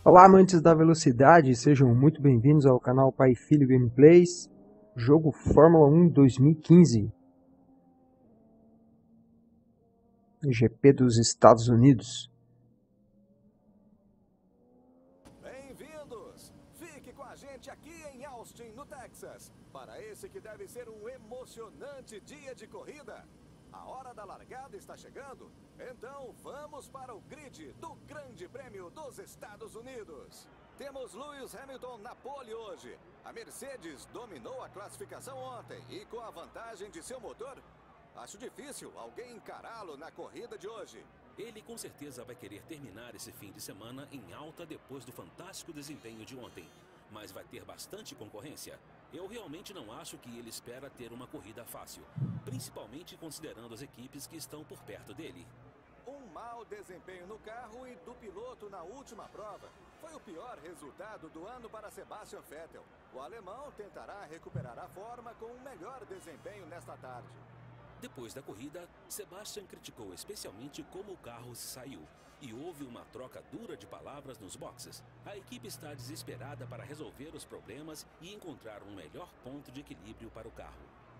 Olá, amantes da velocidade, sejam muito bem-vindos ao canal Pai e Filho Gameplays, jogo Fórmula 1 2015, GP dos Estados Unidos. Bem-vindos! Fique com a gente aqui em Austin, no Texas, para esse que deve ser um emocionante dia de corrida. A hora da largada está chegando, então vamos para o grid do Grande Prêmio dos Estados Unidos. Temos Lewis Hamilton na pole hoje. A Mercedes dominou a classificação ontem e com a vantagem de seu motor, acho difícil alguém encará-lo na corrida de hoje. Ele com certeza vai querer terminar esse fim de semana em alta depois do fantástico desempenho de ontem. Mas vai ter bastante concorrência. Eu realmente não acho que ele espera ter uma corrida fácil, principalmente considerando as equipes que estão por perto dele. Um mau desempenho no carro e do piloto na última prova foi o pior resultado do ano para Sebastian Vettel. O alemão tentará recuperar a forma com um melhor desempenho nesta tarde. Depois da corrida, Sebastian criticou especialmente como o carro se saiu. E houve uma troca dura de palavras nos boxes. A equipe está desesperada para resolver os problemas e encontrar um melhor ponto de equilíbrio para o carro.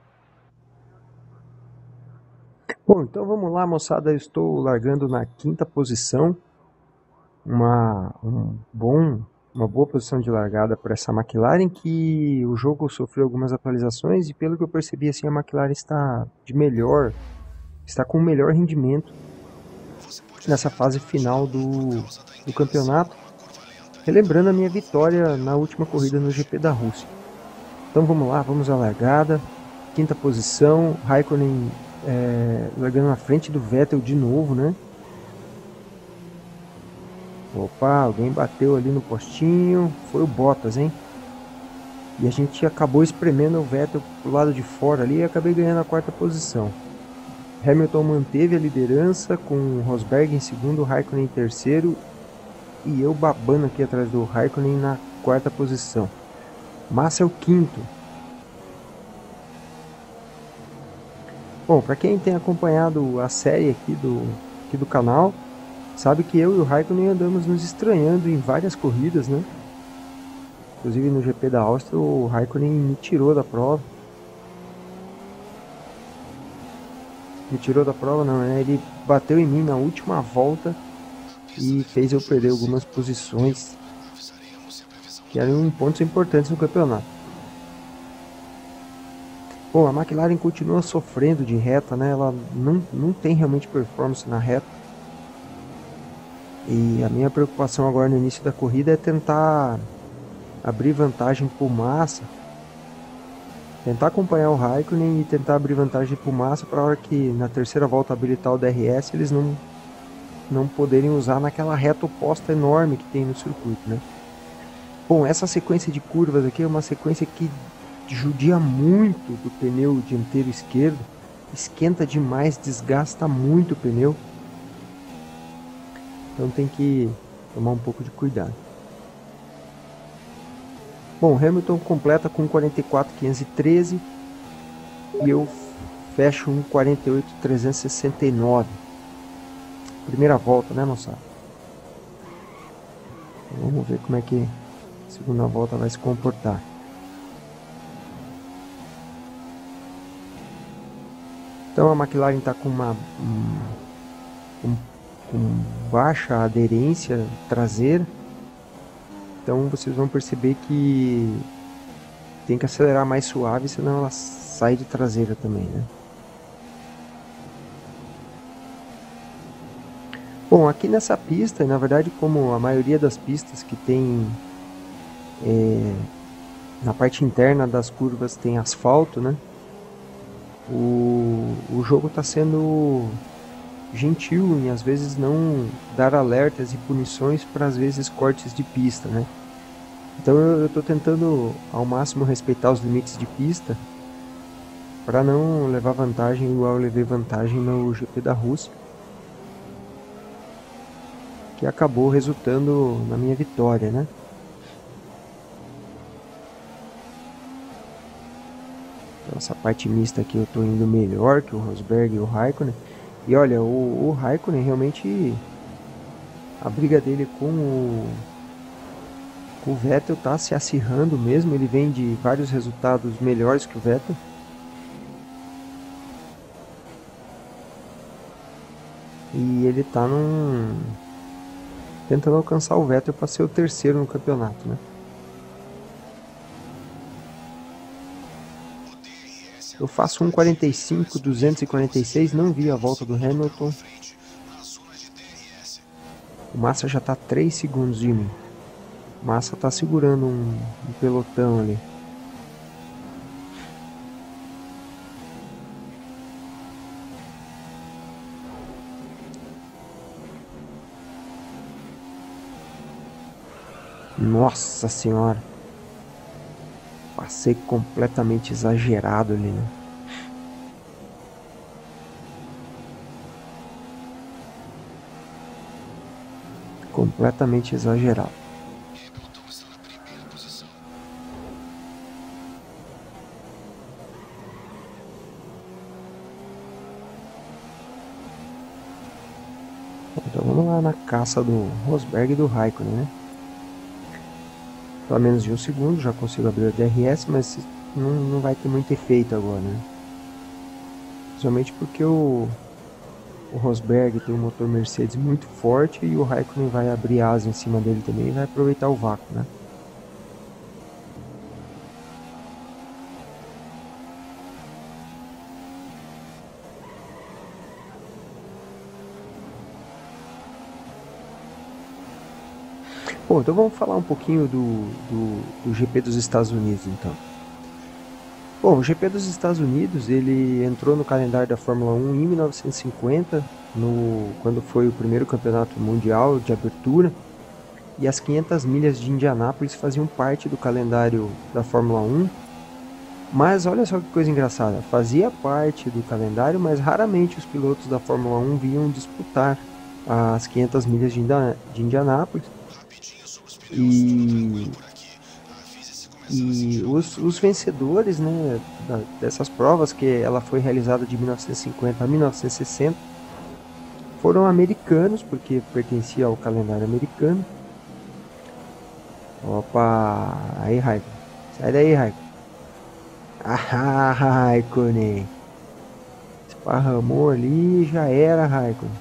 Bom, então vamos lá, moçada. Eu estou largando na quinta posição. Uma boa posição de largada para essa McLaren, que o jogo sofreu algumas atualizações e pelo que eu percebi, assim, a McLaren está com o melhor rendimento nessa fase final do campeonato, relembrando a minha vitória na última corrida no GP da Rússia. Então vamos lá, vamos à largada, quinta posição, Raikkonen largando na frente do Vettel de novo, né? Opa, alguém bateu ali no postinho, foi o Bottas, hein? E a gente acabou espremendo o Vettel pro lado de fora ali e acabei ganhando a quarta posição. Hamilton manteve a liderança com o Rosberg em segundo, Raikkonen em terceiro e eu babando aqui atrás do Raikkonen na quarta posição. Massa é o quinto. Bom, para quem tem acompanhado a série aqui do canal, sabe que eu e o Raikkonen andamos nos estranhando em várias corridas, né? Inclusive no GP da Áustria o Raikkonen me tirou da prova. Me tirou da prova não, né? Ele bateu em mim na última volta e fez eu perder algumas posições que eram pontos importantes no campeonato. Bom, a McLaren continua sofrendo de reta, né? Ela não tem realmente performance na reta. E a minha preocupação agora no início da corrida é tentar abrir vantagem por Massa. Tentar acompanhar o Raikkonen e tentar abrir vantagem por Massa para a hora que na terceira volta habilitar o DRS eles não poderem usar naquela reta oposta enorme que tem no circuito, né? Bom, essa sequência de curvas aqui é uma sequência que judia muito do pneu dianteiro esquerdo, esquenta demais, desgasta muito o pneu, então tem que tomar um pouco de cuidado. Bom, Hamilton completa com 44.513 e eu fecho um 48.369. Primeira volta, né, moçada? Então, vamos ver como é que a segunda volta vai se comportar. Então a McLaren está com com baixa aderência traseira. Então vocês vão perceber que tem que acelerar mais suave, senão ela sai de traseira também, né? Bom, aqui nessa pista, na verdade, como a maioria das pistas que tem na parte interna das curvas tem asfalto, né? O jogo está sendo gentil em às vezes não dar alertas e punições para às vezes cortes de pista, né? Então eu estou tentando ao máximo respeitar os limites de pista para não levar vantagem igual eu levei vantagem no GP da Rússia, que acabou resultando na minha vitória, né? Então essa parte mista aqui eu estou indo melhor que o Rosberg e o Raikkonen. E olha, o Raikkonen realmente, a briga dele com O Vettel tá se acirrando mesmo, ele vem de vários resultados melhores que o Vettel. E ele tá tentando alcançar o Vettel para ser o terceiro no campeonato, né? Eu faço 1:45, 246, não vi a volta do Hamilton. O Massa já tá 3 segundos de mim. O Massa tá segurando um pelotão ali. Nossa senhora. Passei completamente exagerado ali, né? Completamente exagerado. Então vamos lá na caça do Rosberg e do Raikkonen, né? Pelo menos de 1 segundo, já consigo abrir o DRS, mas não vai ter muito efeito agora, né? Principalmente porque o Rosberg tem um motor Mercedes muito forte e o Raikkonen vai abrir asa em cima dele também e vai aproveitar o vácuo, né? Bom, então vamos falar um pouquinho do GP dos Estados Unidos, então. Bom, o GP dos Estados Unidos, ele entrou no calendário da Fórmula 1 em 1950, quando foi o primeiro campeonato mundial de abertura, e as 500 milhas de Indianápolis faziam parte do calendário da Fórmula 1, mas olha só que coisa engraçada, fazia parte do calendário, mas raramente os pilotos da Fórmula 1 vinham disputar as 500 milhas de Indianápolis. E os vencedores, né, dessas provas, que ela foi realizada de 1950 a 1960, foram americanos, porque pertencia ao calendário americano. Opa, aí Raikkonen, sai daí Raikkonen. Ah, Raikkonen, esparramou ali, já era Raikkonen.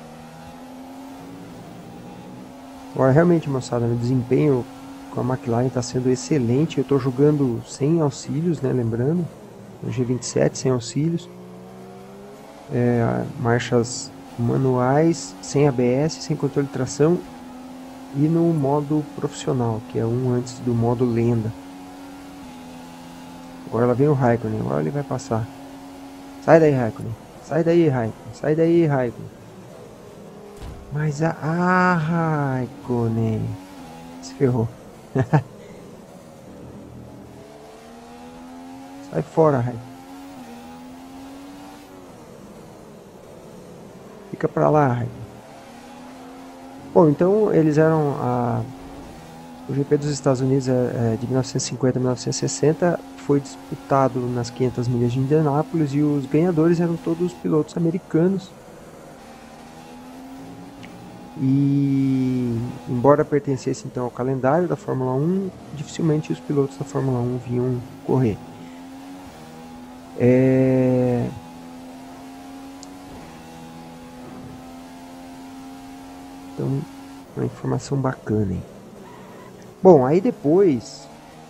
Agora, realmente, moçada, meu desempenho com a McLaren está sendo excelente. Eu estou jogando sem auxílios, né? Lembrando, no G27 sem auxílios, marchas manuais, sem ABS, sem controle de tração e no modo profissional, que é um antes do modo lenda. Agora lá vem o Raikkonen, agora ele vai passar. Sai daí, Raikkonen. Sai daí, Raikkonen. Sai daí, Raikkonen. Mas Raikkonen se ferrou. Sai fora, Raikkonen. Fica pra lá, Raikkonen. Bom, então eles eram o GP dos Estados Unidos de 1950 a 1960 foi disputado nas 500 milhas de Indianápolis e os ganhadores eram todos os pilotos americanos. E embora pertencesse então ao calendário da Fórmula 1, dificilmente os pilotos da Fórmula 1 vinham correr. Então, uma informação bacana, hein? Bom, aí depois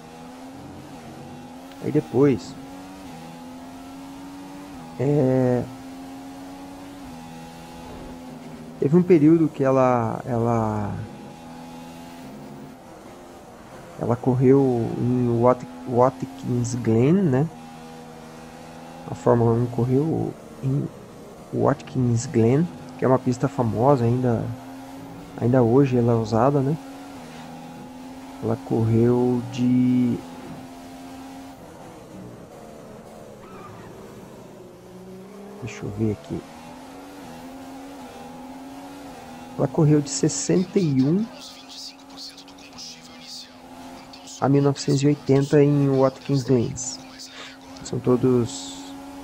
teve um período que ela correu em Watkins Glen, né? A Fórmula 1 correu em Watkins Glen, que é uma pista famosa, ainda hoje ela é usada, né? Ela correu de... Deixa eu ver aqui. Ela correu de 61 a 1980 em Watkins Glen. São todos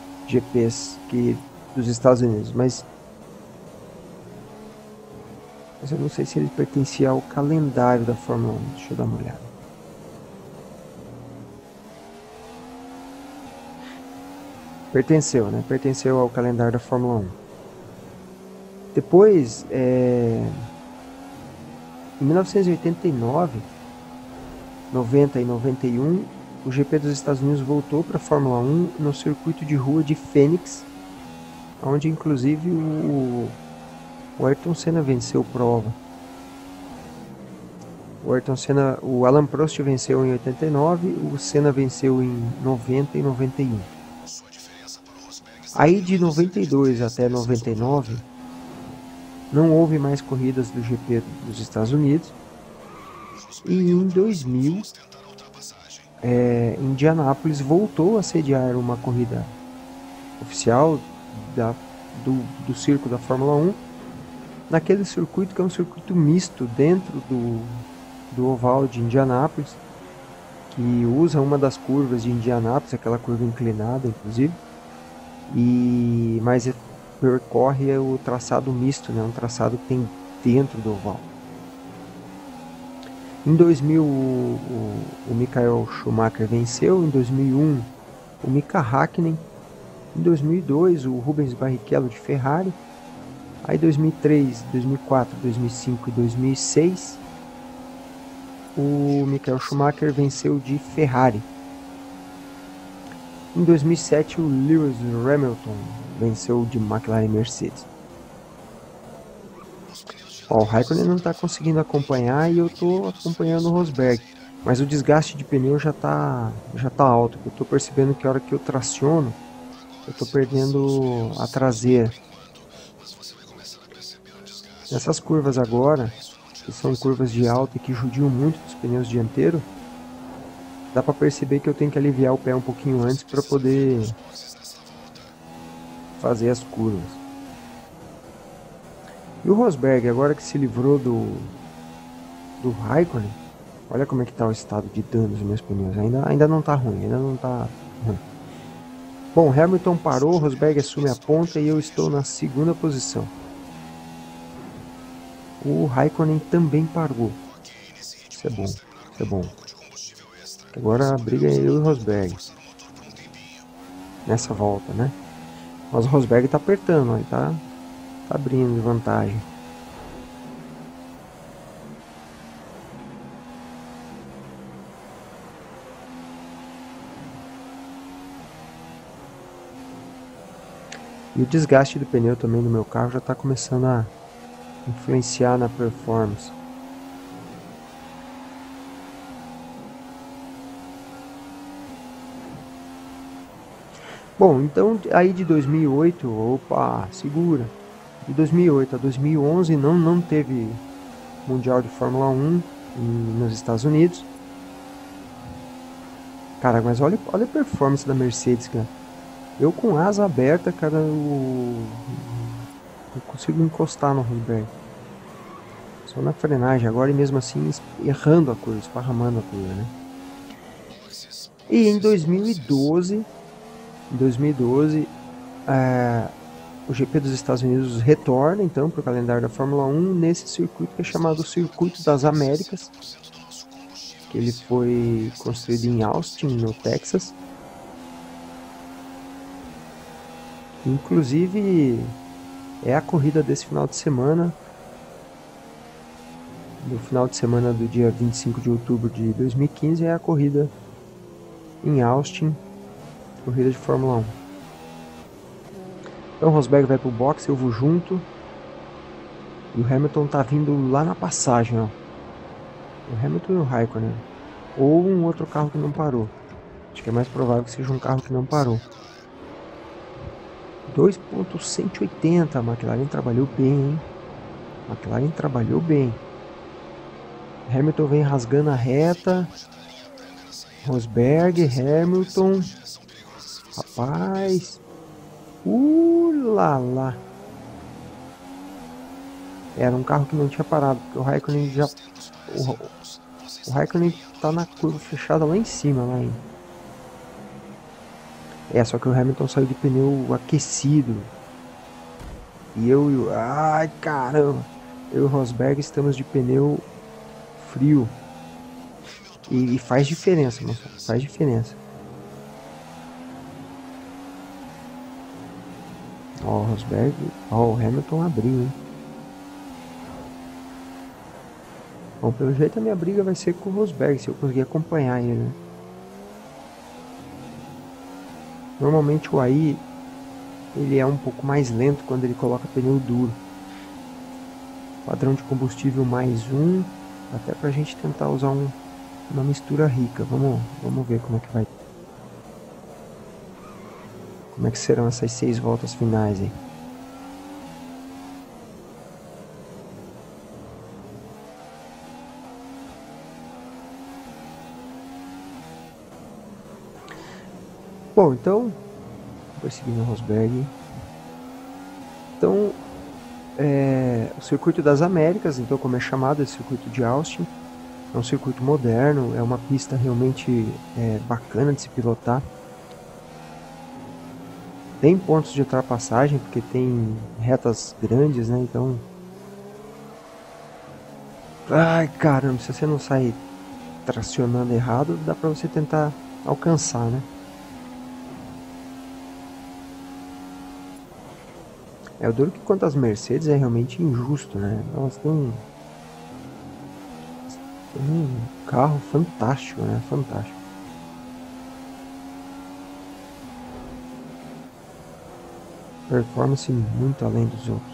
GPs dos Estados Unidos, mas Mas eu não sei se ele pertencia ao calendário da Fórmula 1. Deixa eu dar uma olhada. Pertenceu, né? Pertenceu ao calendário da Fórmula 1. Depois, em 1989, 90 e 91, o GP dos Estados Unidos voltou para a Fórmula 1 no circuito de rua de Phoenix, onde inclusive o Ayrton Senna venceu prova. O Alan Prost venceu em 89, o Senna venceu em 90 e 91. Aí de 92 até 99, não houve mais corridas do GP dos Estados Unidos. E em 2000, Indianápolis voltou a sediar uma corrida oficial do circo da Fórmula 1, naquele circuito que é um circuito misto dentro do oval de Indianápolis, que usa uma das curvas de Indianápolis, aquela curva inclinada inclusive, mas percorre o traçado misto, né, um traçado que tem dentro do oval. Em 2000 o Michael Schumacher venceu, em 2001 o Mika Häkkinen, em 2002 o Rubens Barrichello de Ferrari, aí 2003, 2004, 2005 e 2006 o Michael Schumacher venceu de Ferrari. Em 2007 o Lewis Hamilton venceu de McLaren e Mercedes. O Raikkonen não está conseguindo acompanhar e eu estou acompanhando o Rosberg, mas o desgaste de pneu já tá alto. Eu estou percebendo que a hora que eu traciono, eu estou perdendo a traseira. Nessas curvas agora, que são curvas de alta e que judiam muito dos pneus dianteiros, dá para perceber que eu tenho que aliviar o pé um pouquinho antes para poder fazer as curvas. E o Rosberg, agora que se livrou do Raikkonen, olha como é que está o estado de dano dos meus pneus. Ainda não está ruim, Bom, Hamilton parou, Rosberg assume a ponta e eu estou na segunda posição. O Raikkonen também parou. Isso é bom. Agora a briga é eu e o Rosberg. Nessa volta, né? Mas o Rosberg está apertando, ele tá abrindo de vantagem. E o desgaste do pneu também do meu carro já está começando a influenciar na performance. Bom, então aí de 2008, segura. De 2008 a 2011 não teve Mundial de Fórmula 1 nos Estados Unidos. Cara, mas olha a performance da Mercedes, cara. Eu com asa aberta, cara, eu consigo encostar no Rosberg. Só na frenagem agora e mesmo assim errando a curva, esparramando a curva, né? E em 2012, o GP dos Estados Unidos retorna então para o calendário da Fórmula 1 nesse circuito que é chamado Circuito das Américas, que ele foi construído em Austin, no Texas. Inclusive é a corrida desse final de semana, no final de semana do dia 25 de outubro de 2015, é a corrida em Austin, corrida de Fórmula 1. Então o Rosberg vai pro boxe, eu vou junto. E o Hamilton tá vindo lá na passagem, ó. O Hamilton e o Raikkonen. Ou um outro carro que não parou. Acho que é mais provável que seja um carro que não parou. 2.180, a McLaren trabalhou bem, hein? Hamilton vem rasgando a reta. Rosberg, Hamilton. Rapaz. Lá. Era um carro que não tinha parado, porque o Raikkonen o Raikkonen tá na curva fechada lá em cima, lá ainda. Só que o Hamilton saiu de pneu aquecido. Ai, caramba. eu e o Rosberg estamos de pneu frio. E faz diferença, moçada. Faz diferença. Ó, o Rosberg. Ó, o Hamilton abriu, hein? Bom, pelo jeito a minha briga vai ser com o Rosberg, se eu conseguir acompanhar ele, né? Normalmente o AI, ele é um pouco mais lento quando ele coloca pneu duro. Padrão de combustível mais um, até pra gente tentar usar uma mistura rica. Vamos ver como é que vai. Como é que serão essas 6 voltas finais aí. Bom, então, perseguindo o Rosberg. Então, o Circuito das Américas, então como é chamado, esse circuito de Austin, é um circuito moderno, é uma pista realmente bacana de se pilotar. Tem pontos de ultrapassagem, porque tem retas grandes, né? Então... Ai, caramba, se você não sai tracionando errado, dá pra você tentar alcançar, né? É, o duro que quanto às Mercedes é realmente injusto, né? Elas têm um carro fantástico, né? Fantástico. Performance muito além dos outros.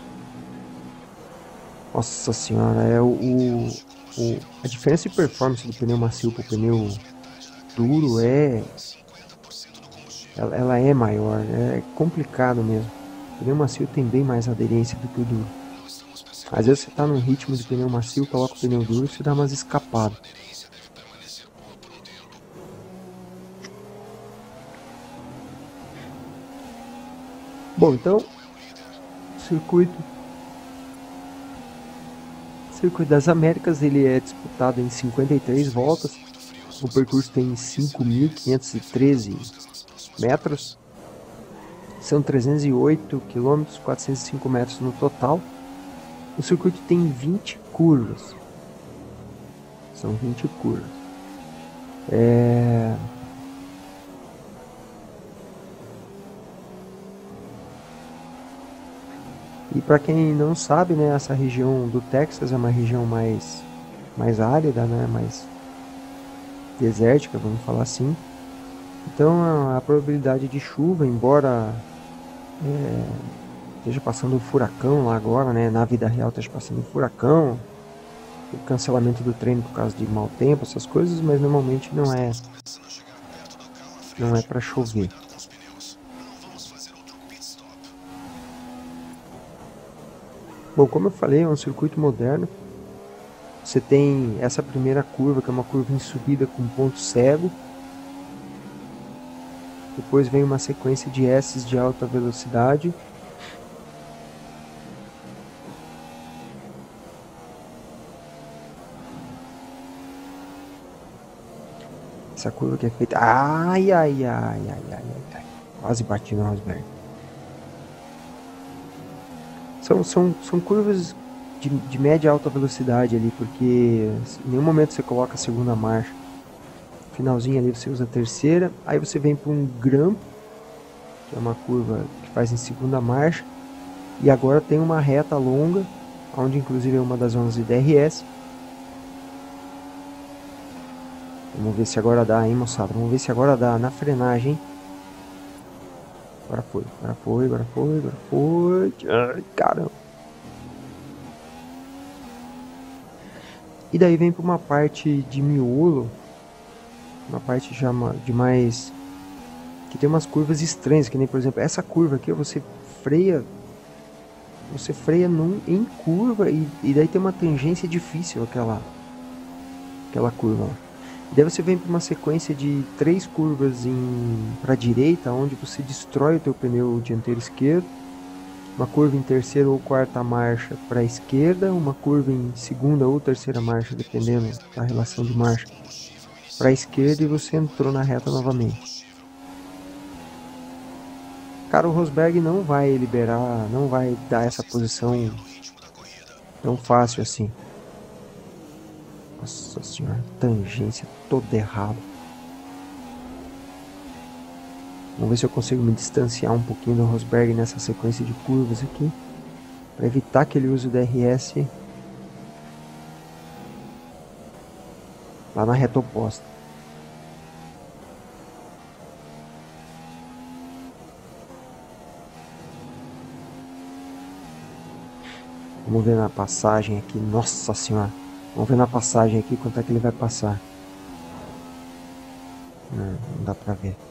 Nossa senhora, a diferença de performance do pneu macio para o pneu duro ela é maior, né? É complicado mesmo. O pneu macio tem bem mais aderência do que o duro. Às vezes você está num ritmo de pneu macio, coloca o pneu duro e você dá umas escapadas. Bom, então, circuito das Américas, ele é disputado em 53 voltas. O percurso tem 5.513 metros. São 308 km, 405 metros no total. O circuito tem 20 curvas. São 20 curvas. E para quem não sabe, né, essa região do Texas é uma região mais árida, né, mais desértica, vamos falar assim. Então a probabilidade de chuva, embora esteja passando um furacão lá agora, né, na vida real esteja passando um furacão, o cancelamento do treino por causa de mau tempo, essas coisas, mas normalmente não é para chover. Bom, como eu falei, é um circuito moderno. Você tem essa primeira curva, que é uma curva em subida com ponto cego. Depois vem uma sequência de S's de alta velocidade. Essa curva que é feita... Ai. Quase bati no Rosberg. São curvas de média e alta velocidade ali, porque em nenhum momento você coloca a segunda marcha. No finalzinho ali você usa a terceira, aí você vem para um grampo, que é uma curva que faz em segunda marcha, e agora tem uma reta longa, onde inclusive é uma das zonas de DRS. Vamos ver se agora dá, hein, moçada? Vamos ver se agora dá na frenagem, hein? Agora foi. Ai, caramba. E daí vem para uma parte de miolo, uma parte já de mais... que tem umas curvas estranhas, que nem, por exemplo, essa curva aqui, você freia em curva e daí tem uma tangência difícil aquela curva lá. Daí você vem para uma sequência de 3 curvas para a direita, onde você destrói o teu pneu dianteiro esquerdo, uma curva em terceira ou quarta marcha para a esquerda, uma curva em segunda ou terceira marcha, dependendo da relação de marcha, para a esquerda, e você entrou na reta novamente. Cara, o Rosberg não vai liberar, não vai dar essa posição tão fácil assim. Nossa senhora, tangência toda errada. Vamos ver se eu consigo me distanciar um pouquinho do Rosberg nessa sequência de curvas aqui, para evitar que ele use o DRS lá na reta oposta. Vamos ver na passagem aqui. Nossa senhora. Vamos ver na passagem aqui quanto é que ele vai passar. Não dá pra ver.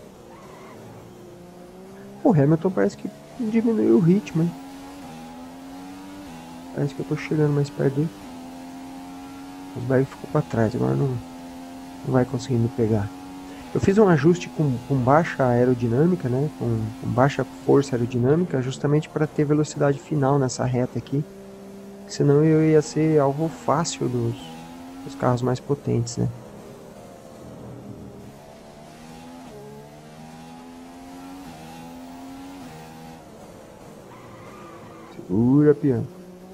O Hamilton parece que diminuiu o ritmo, hein? Parece que eu tô chegando mais perto dele. O Rosberg ficou pra trás. Agora não vai conseguir me pegar. Eu fiz um ajuste com baixa aerodinâmica, né? Com baixa força aerodinâmica, justamente para ter velocidade final nessa reta aqui. Senão eu ia ser alvo fácil dos carros mais potentes, né? Segura, piano.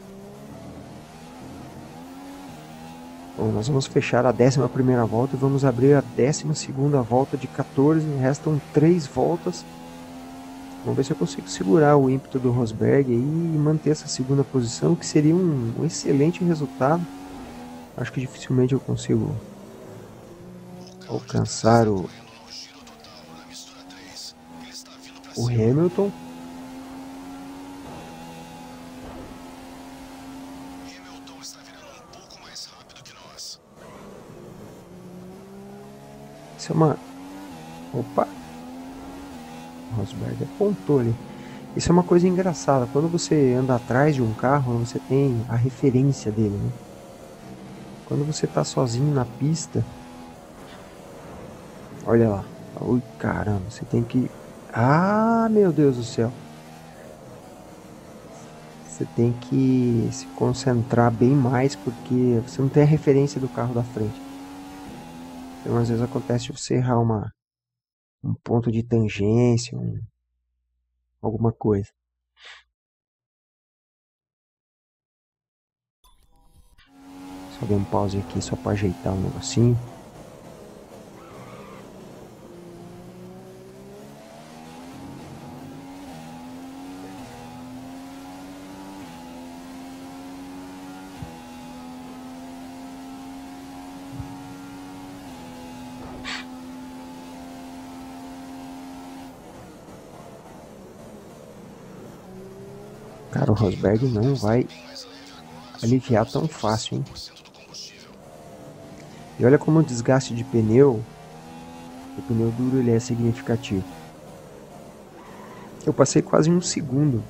Bom, nós vamos fechar a 11ª volta e vamos abrir a 12ª volta de 14. Restam 3 voltas. Vamos ver se eu consigo segurar o ímpeto do Rosberg e manter essa segunda posição, que seria um excelente resultado. Acho que dificilmente eu consigo alcançar o Hamilton. Isso é uma... Opa! O Rosberg apontou ali. Isso é uma coisa engraçada. Quando você anda atrás de um carro, você tem a referência dele, né? Quando você tá sozinho na pista... Olha lá. Ui, caramba. Você tem que... Ah, meu Deus do céu. Você tem que se concentrar bem mais, porque você não tem a referência do carro da frente. Então, às vezes acontece de você errar um ponto de tangência, alguma coisa. Só dei um pause aqui só para ajeitar um negocinho. Cara, o Rosberg não vai aliviar tão fácil, hein? E olha como o desgaste de pneu, o pneu duro, ele é significativo. Eu passei quase 1 segundo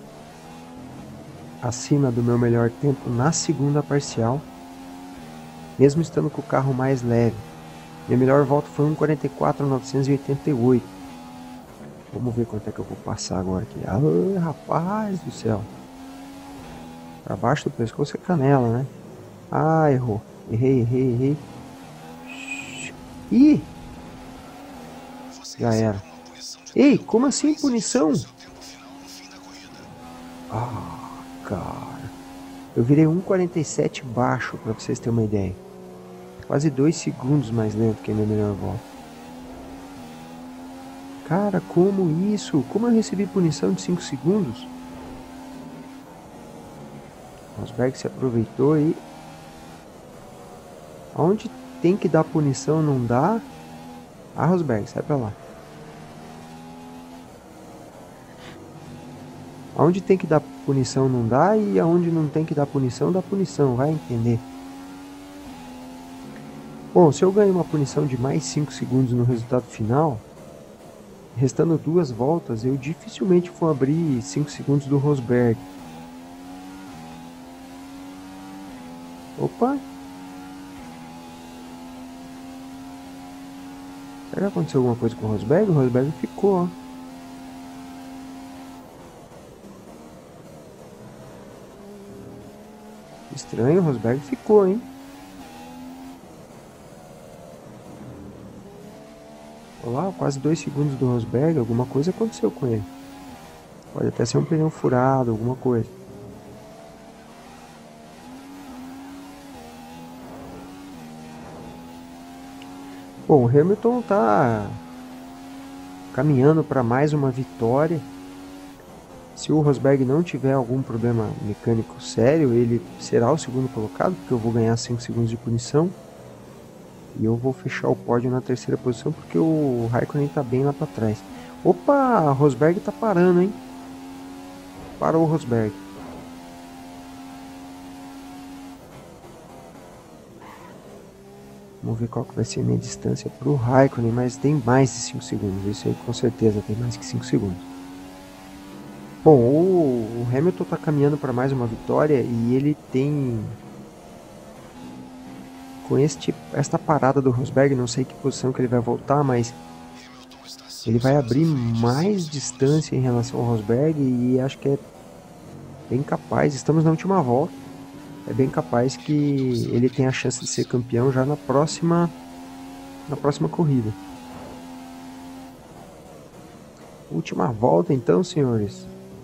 acima do meu melhor tempo na segunda parcial, mesmo estando com o carro mais leve. Minha melhor volta foi 1:44.988. Vamos ver quanto é que eu vou passar agora aqui. Ah, rapaz do céu. Pra baixo do pescoço é canela, né? Ah, errou. Errei. Ih! Já era. Ei, como assim punição? Ah, cara. Eu virei 1:47 baixo, pra vocês terem uma ideia. Quase 2 segundos mais lento que a minha melhor volta. Cara, como isso? Como eu recebi punição de 5 segundos? Rosberg se aproveitou e... Onde tem que dar punição não dá? Ah, Rosberg, sai pra lá. Aonde tem que dar punição não dá, e aonde não tem que dar punição, dá punição, vai entender. Bom, se eu ganho uma punição de mais 5 segundos no resultado final, restando 2 voltas, eu dificilmente vou abrir 5 segundos do Rosberg. Opa! Será que aconteceu alguma coisa com o Rosberg? O Rosberg ficou, ó. Estranho, o Rosberg ficou, hein? Olha lá, quase 2 segundos do Rosberg, alguma coisa aconteceu com ele. Pode até ser um pneu furado, alguma coisa. Bom, o Hamilton tá caminhando para mais uma vitória. Se o Rosberg não tiver algum problema mecânico sério, ele será o segundo colocado, porque eu vou ganhar 5 segundos de punição. E eu vou fechar o pódio na terceira posição, porque o Raikkonen tá bem lá para trás. Opa, Rosberg tá parando, hein? Parou o Rosberg. Vamos ver qual que vai ser a minha distância pro Raikkonen, mas tem mais de 5 segundos. Isso aí com certeza tem mais que 5 segundos. Bom, o Hamilton está caminhando para mais uma vitória e ele tem, com esta parada do Rosberg, não sei que posição que ele vai voltar, mas ele vai abrir mais distância em relação ao Rosberg e acho que é bem capaz, estamos na última volta, é bem capaz que ele tenha a chance de ser campeão já na próxima corrida. Última volta então, senhores.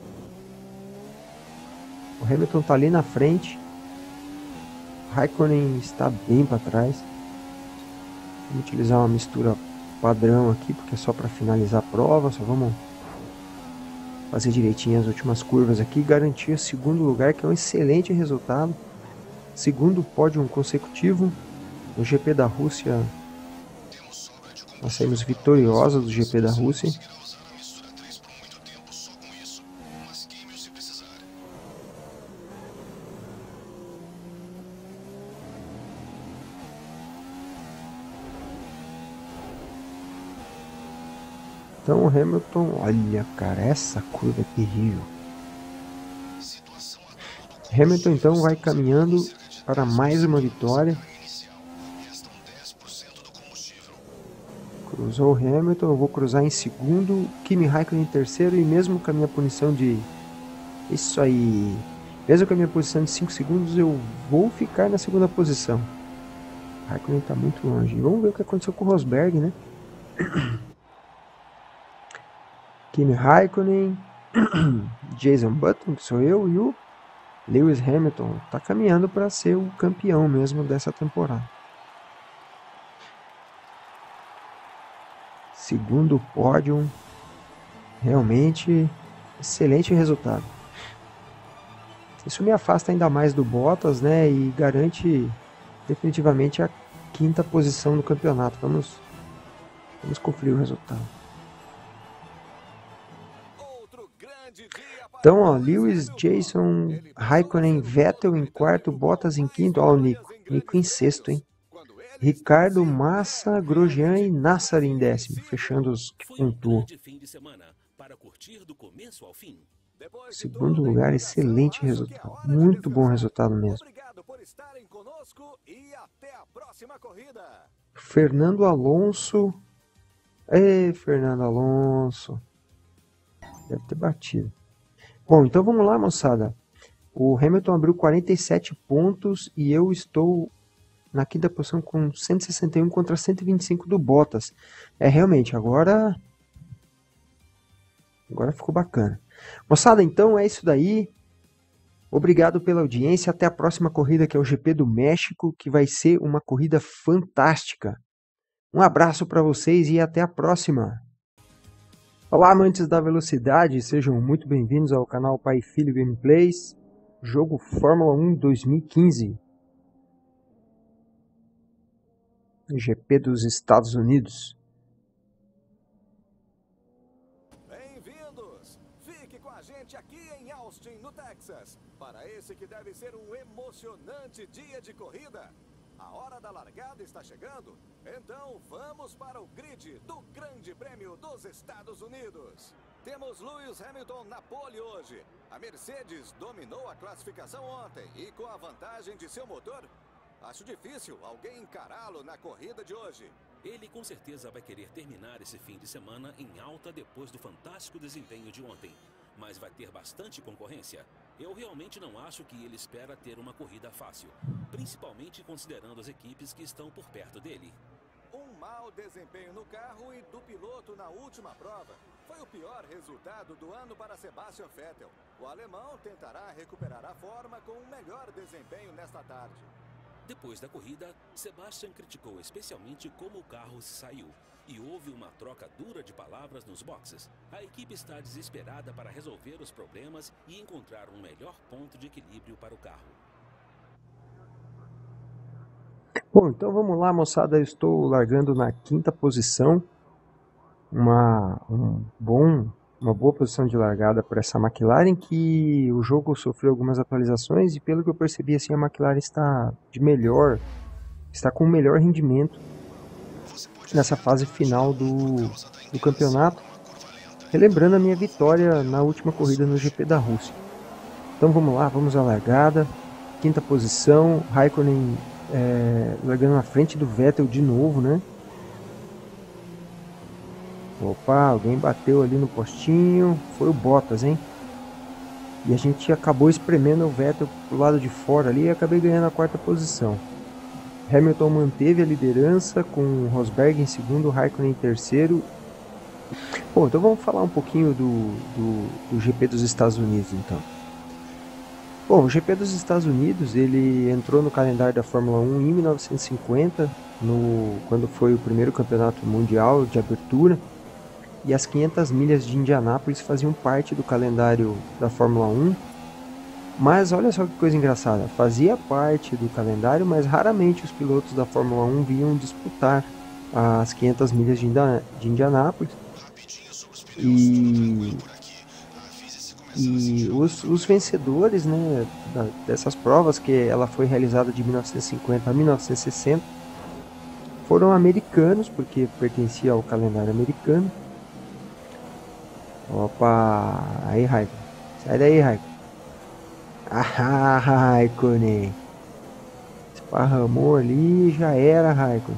O Hamilton está ali na frente. O Raikkonen está bem para trás. Vamos utilizar uma mistura padrão aqui, porque é só para finalizar a prova. Só vamos fazer direitinho as últimas curvas aqui e garantir o segundo lugar, que é um excelente resultado. Segundo pódio consecutivo no GP da Rússia. Nós saímos vitoriosos do GP da Rússia. Então o Hamilton, olha cara, essa curva é terrível. Hamilton então vai caminhando para mais uma vitória. Cruzou o Hamilton, eu vou cruzar em segundo, Kimi Raikkonen em terceiro e mesmo com a minha punição de... Isso aí! Mesmo com a minha posição de 5 segundos eu vou ficar na segunda posição. O Raikkonen está muito longe. Vamos ver o que aconteceu com o Rosberg, né? Kimi Raikkonen, Jason Button, que sou eu, e o Lewis Hamilton está caminhando para ser o campeão mesmo dessa temporada. Segundo pódio, realmente excelente resultado. Isso me afasta ainda mais do Bottas, né, e garante definitivamente a 5ª posição no campeonato. Vamos conferir o resultado. Então, ó, Lewis, Jason, Raikkonen, Vettel em quarto, Bottas em quinto, ó, o Nico em sexto, hein? Ricardo, Massa, Grosjean e Nassar em décimo, fechando os que pontuam. Segundo lugar, excelente resultado, muito bom resultado mesmo. Fernando Alonso, Fernando Alonso, deve ter batido. Bom, então vamos lá, moçada. O Hamilton abriu 47 pontos e eu estou na 5ª posição com 161 contra 125 do Bottas. Realmente, agora ficou bacana. Moçada, então é isso daí. Obrigado pela audiência. Até a próxima corrida, que é o GP do México, que vai ser uma corrida fantástica. Um abraço para vocês e até a próxima. Olá, amantes da velocidade, sejam muito bem-vindos ao canal Pai e Filho Gameplays, jogo Fórmula 1 2015, GP dos Estados Unidos. Bem-vindos! Fique com a gente aqui em Austin, no Texas, para esse que deve ser um emocionante dia de corrida. A hora da largada está chegando, então vamos para o grid do Grande Prêmio dos Estados Unidos. Temos Lewis Hamilton na pole hoje. A Mercedes dominou a classificação ontem e com a vantagem de seu motor, acho difícil alguém encará-lo na corrida de hoje. Ele com certeza vai querer terminar esse fim de semana em alta depois do fantástico desempenho de ontem. Mas vai ter bastante concorrência. Eu realmente não acho que ele espera ter uma corrida fácil, principalmente considerando as equipes que estão por perto dele. Um mau desempenho no carro e do piloto na última prova foi o pior resultado do ano para Sebastian Vettel. O alemão tentará recuperar a forma com um melhor desempenho nesta tarde. Depois da corrida, Sebastian criticou especialmente como o carro se saiu e houve uma troca dura de palavras nos boxes. A equipe está desesperada para resolver os problemas e encontrar um melhor ponto de equilíbrio para o carro. Bom, então vamos lá, moçada. Eu estou largando na quinta posição. Uma boa posição de largada para essa McLaren, que o jogo sofreu algumas atualizações e, pelo que eu percebi, assim, a McLaren está com o melhor rendimento nessa fase final do campeonato, relembrando a minha vitória na última corrida no GP da Rússia. Então vamos lá, vamos à largada, quinta posição, Raikkonen largando na frente do Vettel de novo, né? Opa, alguém bateu ali no postinho, foi o Bottas, hein? E a gente acabou espremendo o Vettel pro lado de fora ali e acabei ganhando a quarta posição. Hamilton manteve a liderança com Rosberg em segundo, Raikkonen em terceiro. Bom, então vamos falar um pouquinho do GP dos Estados Unidos, então. Bom, o GP dos Estados Unidos, ele entrou no calendário da Fórmula 1 em 1950, quando foi o primeiro campeonato mundial de abertura. E as 500 milhas de Indianápolis faziam parte do calendário da Fórmula 1. Mas olha só que coisa engraçada, fazia parte do calendário, mas raramente os pilotos da Fórmula 1 vinham disputar as 500 milhas de Indianápolis. E os vencedores, né, dessas provas, que ela foi realizada de 1950 a 1960, foram americanos, porque pertencia ao calendário americano. Opa, aí Raikkonen, sai daí Raikkonen. Ah, Raikkonen, esparramou ali, já era Raikkonen.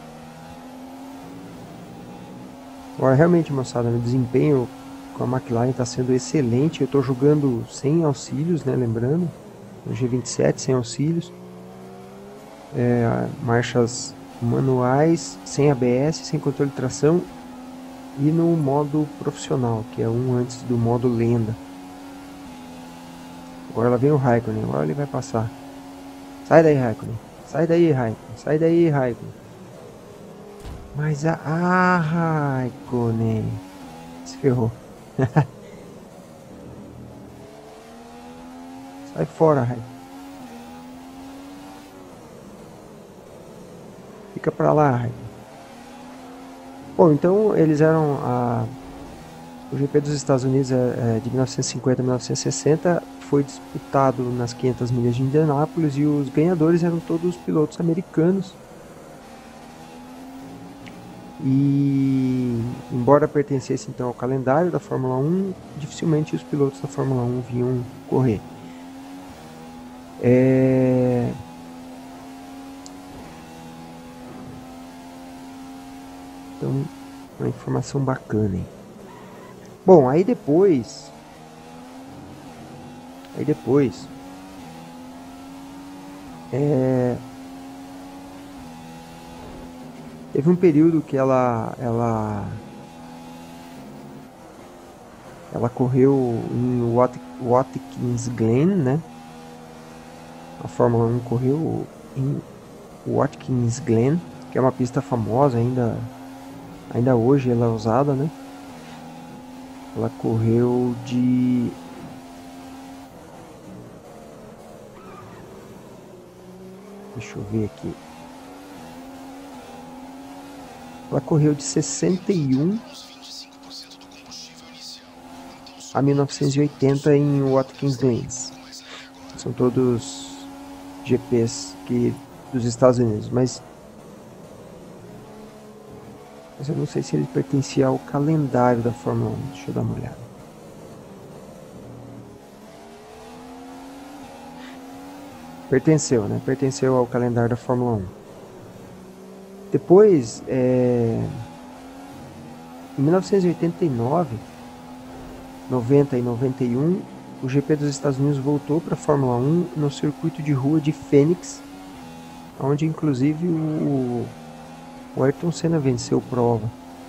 Agora realmente, moçada, meu desempenho com a McLaren está sendo excelente. Eu estou jogando sem auxílios, né, lembrando, no G27 sem auxílios, marchas manuais, sem ABS, sem controle de tração, e no modo profissional, que é um antes do modo lenda. Agora lá vem o Raikkonen, agora ele vai passar. Sai daí, Raikkonen. Sai daí, Raikkonen. Sai daí, Raikkonen. Mas Raikkonen se ferrou. Sai fora, Raikkonen. Fica pra lá, Raikkonen. Bom, então eles eram o GP dos Estados Unidos de 1950 a 1960 foi disputado nas 500 milhas de Indianápolis e os ganhadores eram todos pilotos americanos. E embora pertencesse então ao calendário da Fórmula 1, dificilmente os pilotos da Fórmula 1 vinham correr. Então, uma informação bacana, hein? Bom, aí depois teve um período que ela correu em Watkins Glen, né? A Fórmula 1 correu em Watkins Glen, que é uma pista famosa, ainda hoje ela é usada, né? Ela correu de deixa eu ver aqui. Ela correu de 61 a 1980 em Watkins Glen. São todos GPs dos Estados Unidos, mas eu não sei se ele pertencia ao calendário da Fórmula 1. Deixa eu dar uma olhada. Pertenceu, né? Pertenceu ao calendário da Fórmula 1. Depois, em 1989, 90 e 91, o GP dos Estados Unidos voltou para a Fórmula 1 no circuito de rua de Phoenix, onde inclusive o Ayrton Senna venceu prova.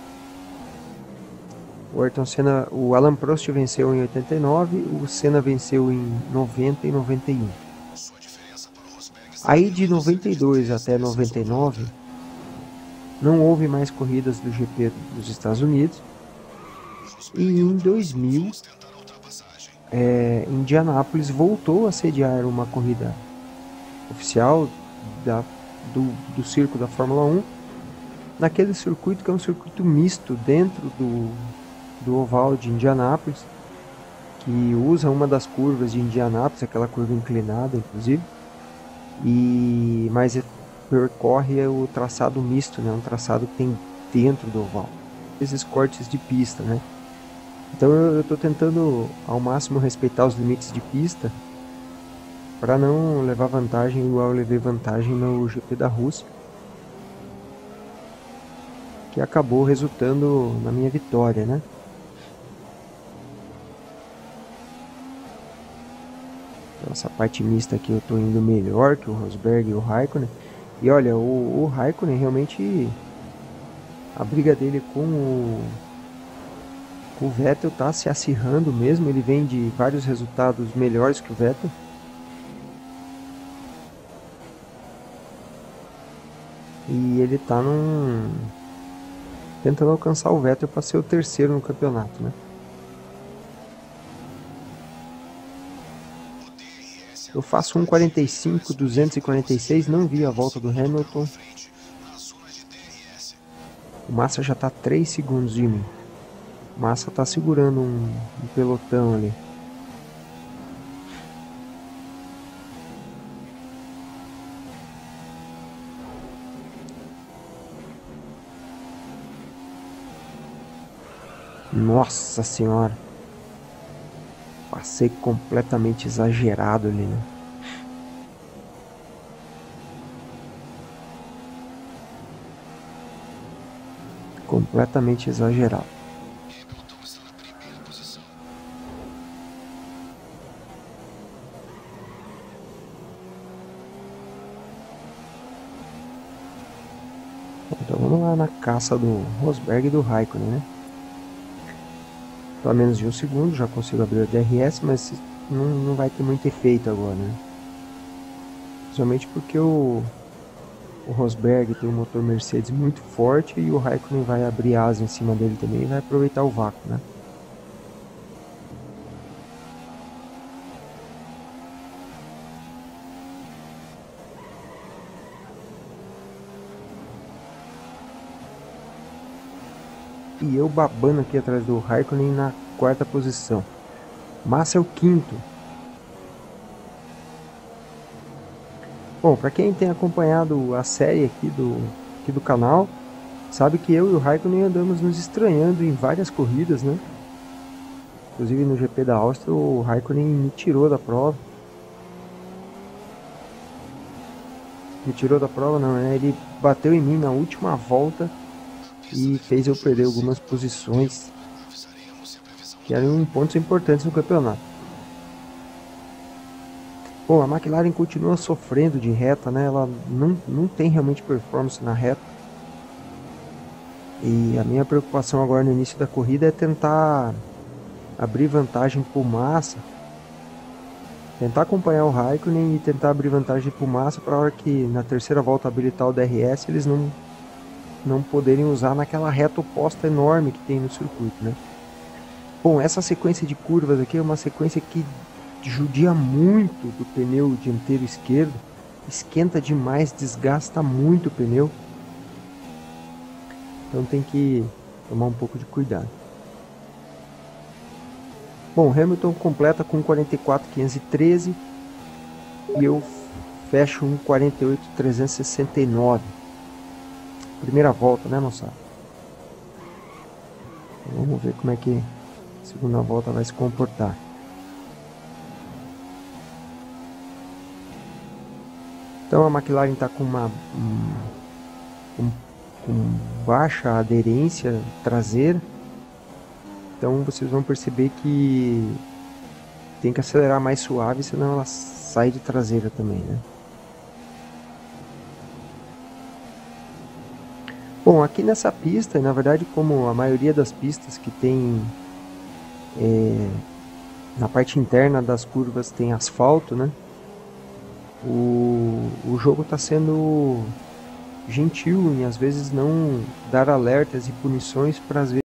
O Alan Prost venceu em 89, o Senna venceu em 90 e 91. Aí de 92 até 99 não houve mais corridas do GP dos Estados Unidos. E em 2000, Indianápolis voltou a sediar uma corrida oficial do circo da Fórmula 1, naquele circuito que é um circuito misto dentro do oval de Indianápolis, que usa uma das curvas de Indianápolis, aquela curva inclinada inclusive, mas percorre o traçado misto, né? Um traçado que tem dentro do oval, esses cortes de pista, né? Então eu estou tentando ao máximo respeitar os limites de pista para não levar vantagem igual eu levei vantagem no GP da Rússia, que acabou resultando na minha vitória, né? Então, essa parte mista aqui eu estou indo melhor que o Rosberg e o Raikkonen. E olha, o Raikkonen realmente, a briga dele com o Vettel tá se acirrando mesmo. Ele vem de vários resultados melhores que o Vettel. E ele tá tentando alcançar o Vettel para ser o terceiro no campeonato, né? Eu faço 1:45, 246, não vi a volta do Hamilton. O Massa já tá 3 segundos de mim. O Massa tá segurando um pelotão ali. Nossa senhora. Passei completamente exagerado ali, né? Completamente exagerado. Então vamos lá na caça do Rosberg e do Raikkonen, né? Pelo menos de 1 segundo, já consigo abrir o DRS, mas não vai ter muito efeito agora, né? Principalmente porque o Rosberg tem um motor Mercedes muito forte e o Raikkonen vai abrir asa em cima dele também e vai aproveitar o vácuo, né? E eu babando aqui atrás do Raikkonen na 4ª posição. Massa é o 5º. Bom, para quem tem acompanhado a série aqui do canal, sabe que eu e o Raikkonen andamos nos estranhando em várias corridas, né? Inclusive no GP da Áustria o Raikkonen me tirou da prova. Me tirou da prova não, né? Ele bateu em mim na última volta e fez eu perder algumas posições que eram pontos importantes no campeonato. Bom, a McLaren continua sofrendo de reta, né? Ela não tem realmente performance na reta. E a minha preocupação agora no início da corrida é tentar abrir vantagem pro Massa, tentar acompanhar o Raikkonen e tentar abrir vantagem pro Massa para a hora que na terceira volta habilitar o DRS eles não poderem usar naquela reta oposta enorme que tem no circuito, né? Bom, essa sequência de curvas aqui é uma sequência que judia muito do pneu dianteiro esquerdo, esquenta demais, desgasta muito o pneu, então tem que tomar um pouco de cuidado. Bom, Hamilton completa com 44.513 e eu fecho um 48.369. Primeira volta, né, moçada? Vamos ver como é que a segunda volta vai se comportar. Então a McLaren está com com baixa aderência traseira. Então vocês vão perceber que tem que acelerar mais suave, senão ela sai de traseira também, né? Bom, aqui nessa pista, na verdade, como a maioria das pistas que tem na parte interna das curvas tem asfalto, né? o jogo está sendo gentil em às vezes não dar alertas e punições para às vezes